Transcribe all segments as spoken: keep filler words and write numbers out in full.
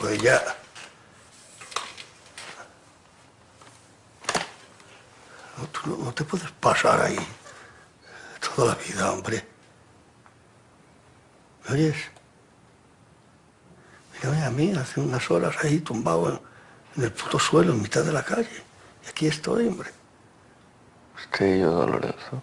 puede ya... No, tú no, no te puedes pasar ahí toda la vida, hombre. ¿Me oyes? Mírame a mí hace unas horas ahí tumbado en, en el puto suelo, en mitad de la calle. Y aquí estoy, hombre. Usted y yo, don Lorenzo,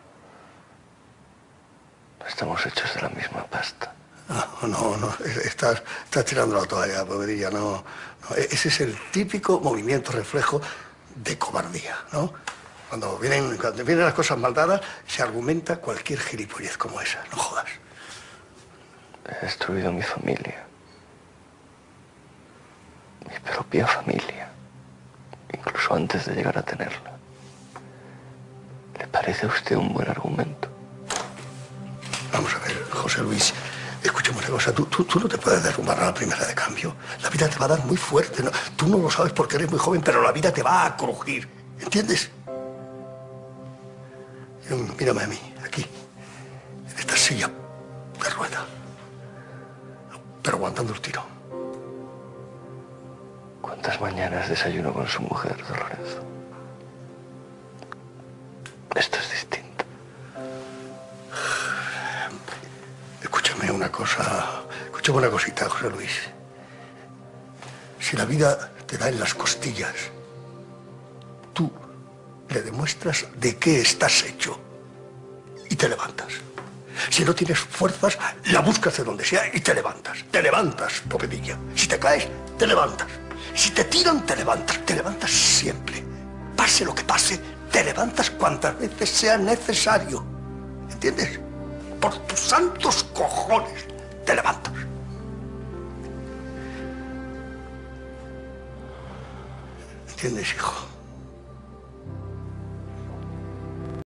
estamos hechos de la misma pasta. No, no, no, estás, estás tirando la toalla, pobrecilla, no, no. Ese es el típico movimiento reflejo de cobardía, ¿no? Cuando vienen, cuando vienen las cosas mal dadas, se argumenta cualquier gilipollez como esa, no jodas. He destruido mi familia. Mi propia familia. Incluso antes de llegar a tenerla. ¿Le parece a usted un buen argumento? Vamos a ver, José Luis, escúchame una cosa, tú, tú, tú no te puedes derrumbar a la primera de cambio. La vida te va a dar muy fuerte, ¿no? Tú no lo sabes porque eres muy joven, pero la vida te va a crujir, ¿entiendes? Mírame a mí, aquí, en esta silla de rueda, pero aguantando el tiro. ¿Cuántas mañanas desayuno con su mujer, don Lorenzo? Esto es distinto. Escúchame una cosa, escúchame una cosita, José Luis. Si la vida te da en las costillas, tú le demuestras de qué estás hecho y te levantas. Si no tienes fuerzas, la buscas de donde sea y te levantas. Te levantas, pobrecilla. Si te caes, te levantas. Si te tiran, te levantas. Te levantas siempre. Pase lo que pase, te levantas cuantas veces sea necesario. ¿Entiendes? Por tus santos cojones, te levantas. ¿Entiendes, hijo?